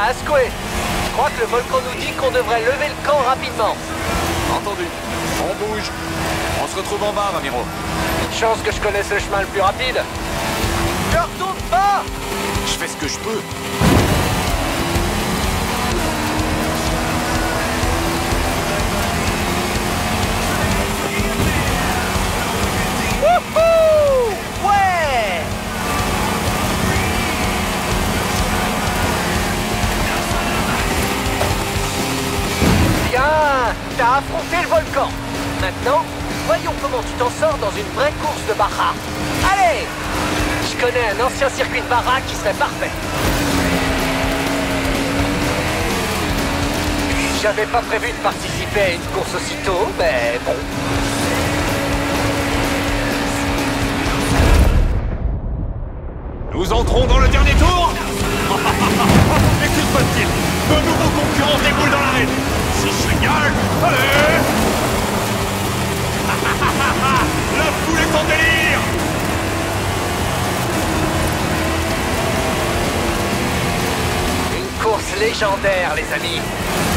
Asquith, je crois que le volcan nous dit qu'on devrait lever le camp rapidement. Entendu. On bouge. On se retrouve en bas, Ramiro. Une chance que je connaisse le chemin le plus rapide. Je retourne pas. Je fais ce que je peux. Wouhou! Ouais! Bien! T'as affronté le volcan. Maintenant, voyons comment tu t'en sors dans une vraie course de Baja. Allez! Je connais un ancien circuit de Baja qui serait parfait. J'avais pas prévu de participer à une course aussitôt, mais bon. Nous entrons dans le dernier tour. Mais que se passe-t-il? De nouveaux concurrents déboulent dans l'arène. C'est génial. Allez. La foule est en délire. Une course légendaire, les amis.